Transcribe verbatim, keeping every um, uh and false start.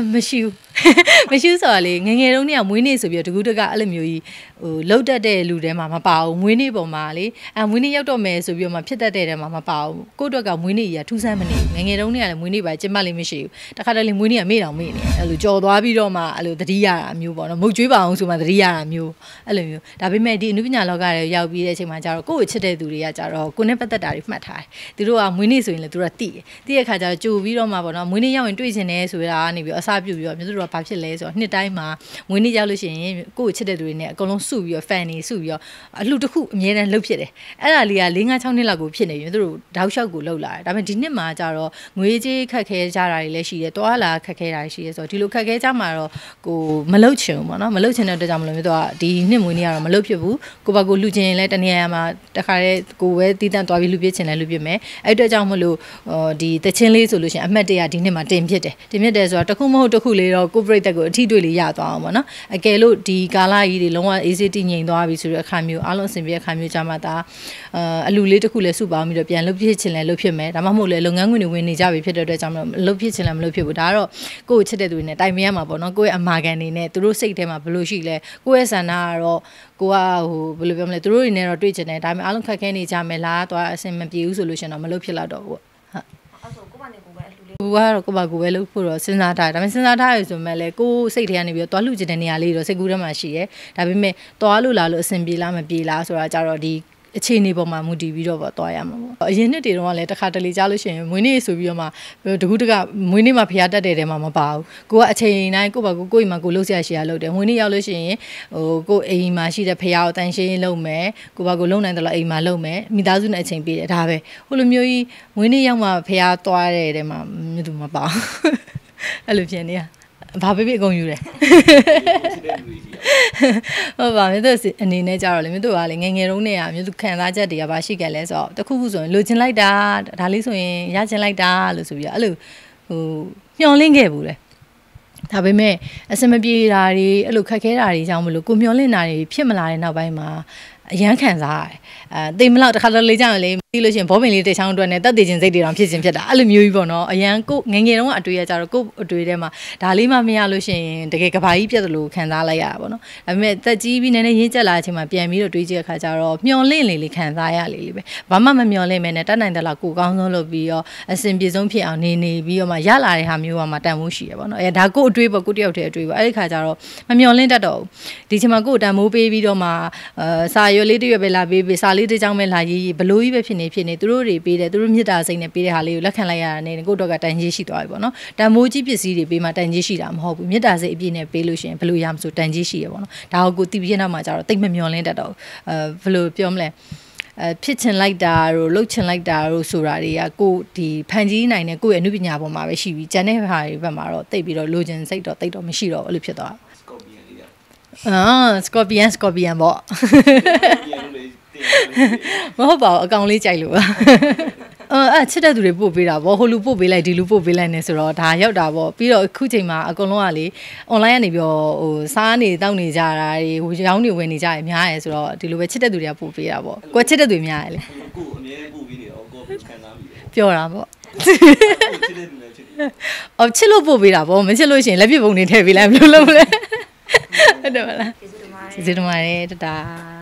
မရှိဘူးမရှိဆိုတော့လေငငယ်တုန်းကမွေးနေ့ဆိုပြီးတော့တကူတကအဲ့လိုမျိုးကြီးဟိုလှုပ်တတ်တဲ့လူတွေမှာမပါဘူးမွေးနေ့ပေါ်မှာလေအမွေးနေ့ရောက်တော့မယ်ဆိုပြီးတော့မှဖြစ်တတ်တဲ့တဲမှာမပါဘူးကိုယ့်အတွက်ကမွေးနေ့ကြီးကထူးဆန်းမနေငငယ်တုန်းကလည်းမွေးနေ့ပါကျင်းပလေးမရှိဘူးတခါတလေမွေးနေ့ကမေ့တောင်မေ့နေအဲ့လိုကြော်သွားပြီးတော့မှအဲ့လိုသတိရတာမျိုးပေါ့နော်မုတ်ကျွေးပါအောင်ဆိုမှသတိရတာမျိုးအဲ့လိုမျိုးဒါပေမဲ့ဒီအနုပညာလောကတွေရောက်ပြီးတဲ့အချိန်မှာကျတော့ကိုယ့်ကိုချစ်တဲ့သူတွေကကျတော့ကိုယ်နဲ့ပတ်သက်တာတွေမှတ်ထားတယ်သူတို့ကမွေးနေ့ဆိုရင်လည်းသူတို့ကသိတယ်သိတဲ့ခါကျတော့ကြိုပြီးတော့မှပေါ့နော်မွေးနေ့ရောက်ရင်တွေ့ချင်တယ်ဆိုတာကနေပြီးအစပြုပြီးတော့မျိုးတို့ကဘာဖြစ်လဲဆိုတော့နှစ်တိုင်းမှာမွေးနေ့ရောက်လို့ရှိရင်ကိုယ့်ကိုချစ်တဲ့သူတွေနဲ့အကုန်လုံးစုပြီးတော့ fan နေစုပြီးတော့အလှတစ်ခုအမြဲတမ်းလှုပ်ဖြစ်တယ်အဲ့ဒါလေးက၄၅၆နှစ်လောက်ကိုဖြစ်နေပြီသူတို့တောက်လျှောက်ကိုလှုပ်လာတယ်ဒါပေမဲ့ဒီနှစ်မှာကျတော့ငွေကြေးခက်ခဲကြတာတွေလည်းရှိတယ်တွားလာခက်ခဲတာတွေရှိတယ်ဆိုတော့ဒီလိုခက်ခဲကြမှာတော့ကိုမလှုပ်ချင်ဘူးပေါ့နော်မလှုပ်ချင်တဲ့အတွက်ကြောင့်မလို့မျိုးတော့ဒီနှစ်မွေးနေ့ကတော့မလှုပ်ဖြစ်ဘူးကိုပါကိုလှူချင်ရင်လည်းတနေရာမှာတခါတည်းကိုပဲတီးတန့်သွားပြီးလှူပြချင်လည်းလှူပြမယ်အဲ့အတွက်ကြောင့်မလို့ဒီတချင်းလေးဆိုလို့ရှိရင်အမှတ်တရဒီနှစ်မှာတင်ဖြစ်တယ်တင်ဖြစ်တယ်ဆိုတော့တခုမဟုတ်တခုလေးတော့ကိုပရိသတ်ကိုအထီးတွေ့လေးရသွားအောင်ပေါ့နော်အကယ်လို့ဒီကာလကြီးတွေလုံးဝ A C T ငြိမ်သွားပြီဆိုတဲ့အခါမျိုးအားလုံးအဆင်ပြေတဲ့အခါမျိုးကြမှာဒါအလူလေးတစ်ခုလည်းစုပေါင်းပြီးတော့ပြန်လှုပ်ဖြစ်ချင်လည်းလှုပ်ဖြစ်မယ်ဒါမှမဟုတ်လည်းလုပ်ငန်းခွင်တွေဝင်နေကြပြီဖြစ်တဲ့အတွက်ကြောင့်မလို့လှုပ်ဖြစ်ချင်လည်းမလှုပ်ဖြစ်ဘူးဒါကတော့ကိုယ့်ကိုချစ်တဲ့သူတွေနဲ့တိုင်ပင်ရမှာပေါ့နော်ကိုယ့်ရဲ့အမာခံနေနဲ့သူတို့စိတ်ထဲမှာဘယ်လိုရှိလဲကိုယ့်ရဲ့ဆန္ဒကတော့ကိုကဟိုဘယ်လိုပြောမလဲသူတို့တွေနဲ့တော့တွေ့ချင်တယ်ဒါပေမဲ့အားလုံးခက်ခဲနေကြမယ်လားသွားအဆင်မပြေဘူးဆိုလို့ရှင်တော့မလှုပ်ဖြစ်တော့ဘူးဟုတ်အဲ့ဆိုကိုပါနေကိုပဲအလှူလေးကိုကတော့ကိုပါကိုပဲလှုပ်ဖို့တော့စဉ်းစားထားတယ်ဒါပေမဲ့စဉ်းစားထားရဆိုမှလည်းကိုစိတ်ထဲကနေပြီးတော့သွားလှူချင်တဲ့နေရာလေးတော့စိတ်ကူးထဲမှာရှိရဲဒါပေမဲ့သွားလို့လာလို့အဆင်ပြေလားမပြေလားဆိုတာကြတော့ဒီအခြေအနေပေါ်မှာမူတည်ပြီးတော့ပေါ့သွားရမှာပေါ့အရင်နှစ်တွေတုန်းကလည်းတစ်ခါတလေကြားလို့ရှိရင်မွေးနေ့ဆိုပြီးတော့မှတကူးတကမွေးနေ့မှာဖျားတက်တဲ့တဲမှာမပါဘူးကိုကအချိန်တိုင်းကိုပါကိုကိုအိမ်မှာကိုလှုပ်ရှားရှိရလုပ်တယ်မွေးနေ့ရောက်လို့ရှိရင်ဟိုကိုအိမ်မှာရှိတဲ့ဖျားကိုတန်ရှင်းလုပ်မယ်ကိုပါကိုလုံနိုင်တယ်လို့အိမ်မှာလုပ်မယ်မိသားစုနဲ့အချိန်ပေးတယ်ဒါပဲဟိုလိုမျိုးကြီးမွေးနေ့ရောက်မှဖျားသွားတဲ့တဲမှာမြို့သူမပါဘူးအဲ့လိုဖြစ်နေရဘာပဲဖြစ်အကုန်ယူတယ်ဟုတ်ပါမြို့သူအနေနဲ့ကြတော့လေမြို့သူကလေငငယ်တုန်းနဲ့ကမြို့သူခံစားချက်တွေကဘာရှိခဲ့လဲဆိုတော့တခုခုဆိုရင်လိုချင်လိုက်တာဒါလေးဆိုရင်ရချင်လိုက်တာလို့ဆိုပြီးတော့အဲ့လိုဟိုမျောလင့်ခဲ့ဘူးလေဒါပေမဲ့အစမပြေတာတွေအဲ့လိုခက်ခဲတာတွေကြောင့်မလို့ကိုမျောလင့်တာတွေဖြစ်မလာတဲ့နောက်ပိုင်းမှာအရန်ခံစားရတယ်အဲတိမ်မလောက်တစ်ခါတော့လေးကြောင်လေပြီးလို့ရှိရင်ဘောပင်လေးတိတ်ချောင်းအတွက်နဲ့တက်တည်ခြင်းစိတ်တွေတောင်ဖြစ်ခြင်းဖြစ်တာအဲ့လိုမျိုးကြီးပေါ့နော်အရန်ကိုငငယ်တုန်းကအတွေ့ရကြတော့ကိုအတွေ့ထဲမှာဒါလေးမှမရလို့ရှိရင်တကယ်ကဘာကြီးပြတ်တယ်လို့ခံစားလိုက်ရတာပေါ့နော်ဒါပေမဲ့တက်ကြီးပြီးနည်းနည်းရင်းကျက်လာတဲ့အချိန်မှာပြန်ပြီးတော့တွေးကြည့်တဲ့အခါကျတော့မျောလင့်လေလေခံစားရလေလေပဲဘာမှမမျောလင့်မဲနဲ့တတ်နိုင်တယ်လားကိုကောင်းဆုံးလုပ်ပြီးတော့အစဉ်ပြေဆုံးဖြစ်အောင်နေနေပြီးတော့မှရလာတဲ့ဟာမျိုးကမှတန်ဖိုးရှိရပေါ့နော်အဲဒါကိုအတွေ့ပေါ့ကိုတယောက်တည်းအတွေ့ပေါ့အဲ့ဒီခါကျတော့မမျောလင့်တတ်တော့ဒီချိန်မှာကိုတန်မိုးပေးပြီးတော့မှအဲစာရွက်လေးတွေပဲလာပေးပေးစာလေးတစ်ကြောင်းပဲလာရေးရေးဘလို့ကြီးပဲဖြစ်နေဖြစ်နေသူတို့တွေပေးတယ်သူတို့မြစ်တာစိတ်နဲ့ပေးတဲ့ဟာလေးကိုလက်ခံလိုက်ရတာနဲ့ကိုယ့်တော့ကတန်ကြီးရှိသွားပြီပေါ့နော်တန်မိုးကြီးပစ္စည်းတွေပေးမှတန်ကြီးရှိတာမဟုတ်ဘူးမြစ်တာစိတ်အပြည့်နဲ့ပေးလို့ရှိရင်ဘလို့ရမဆိုတန်ကြီးရှိရပေါ့နော်ဒါကိုကိုတီးပြင်းနောက်မှာကျတော့တိတ်မမျောလင်းတတ်တော့အဲဘလို့ပြောမလဲအဲဖြစ်ချင်လိုက်တာတို့လှုပ်ချင်လိုက်တာတို့ဆိုတာတွေကကိုဒီဖန်ကြီးနိုင်တဲ့ကိုယ့်ရဲ့အမှုပညာပေါ်မှာပဲရှိပြီးကျန်တဲ့ဟာတွေဘက်မှာတော့တိတ်ပြီးတော့လိုချင်စိတ်တော့တိတ်တော့မရှိတော့ဘူးလို့ဖြစ်သွားအာစကော်ပီယန်စကော်ပီယန်ပေါ့မဟုတ်ပါဘူးအကောင်လေးကြိုက်လို့ပါအဲချစ်တဲ့သူတွေပို့ပေးတာပေါ့ဟိုလူပို့ပေးလိုက်ဒီလူပို့ပေးလိုက်နေဆိုတော့ဒါရောက်တာပေါ့ပြီးတော့အခုချိန်မှာအကုန်လုံးကလေ online ကနေပြီးတော့ဟိုစားနေတောက်နေကြတာတွေဟိုရောင်းနေဝင်နေကြရများရယ်ဆိုတော့ဒီလိုပဲချစ်တဲ့သူတွေကပို့ပေးတာပေါ့ကိုချစ်တဲ့သူများရယ်လေကိုအမြဲပို့ပေးနေတော့ကိုခံစားမိတယ်ပြောတာပေါ့အော်ချစ်လို့ပို့ပေးတာပေါ့မချစ်လို့ရှိရင်လက်ပြပုံနေထည့်ပေးလိုက်ဘယ်လိုလုပ်လဲဟုတ်တယ်မလားကျေးဇူးတင်ပါတယ်ကျေးဇူးတင်ပါတယ်တတာ